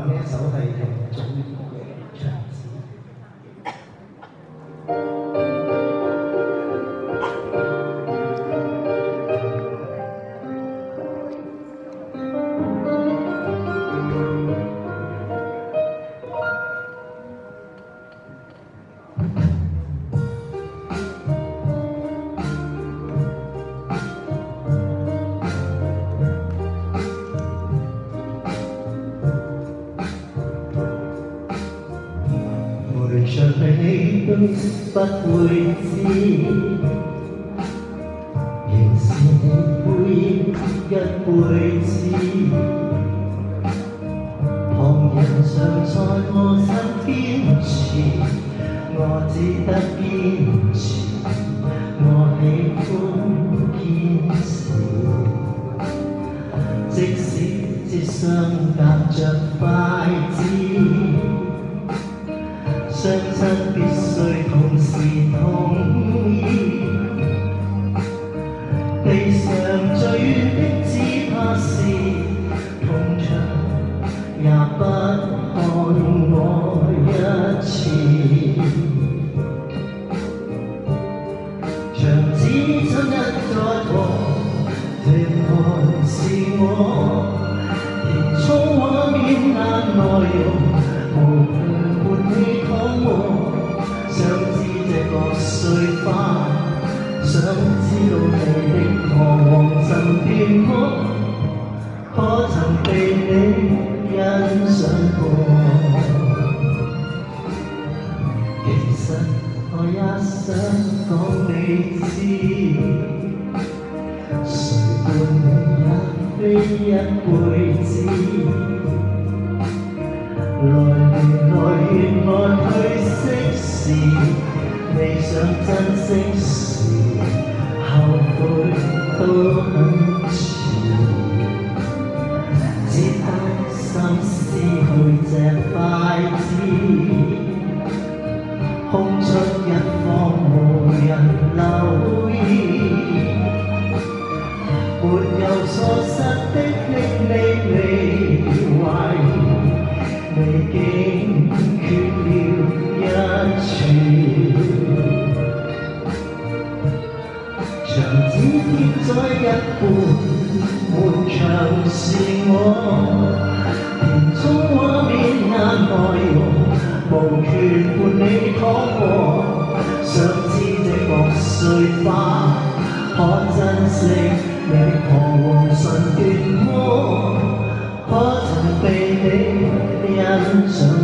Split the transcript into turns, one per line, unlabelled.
呢一首係容祖兒嘅《牆紙》。回想你都不會知，仍是你背影一輩子。旁人常在我身邊時，我只得堅持，我喜歡堅持，即使只相隔着筷子。雙親必須同時同意，地上最遠的只怕是銅牆，也不看我一次。牆紙親一再過，原來是我填充畫面眼內容，無強伴你躺臥。想知這個碎花，想知道你的彷徨曾斷麼？可曾被你欣賞過？其實我也想講你知，誰伴你也非一輩子。來去惜時，未想珍惜時，後悔都很遲。只擔心失去這筷子，空出一方無人留意，沒有錯失的歷歷未懷疑。你竟缺了一處，牆紙貼在一半，門牆是我填充畫面眼內容，無權伴你躺臥。想知這個碎花，可珍惜你彷徨曾斷麼？可曾被你欣賞？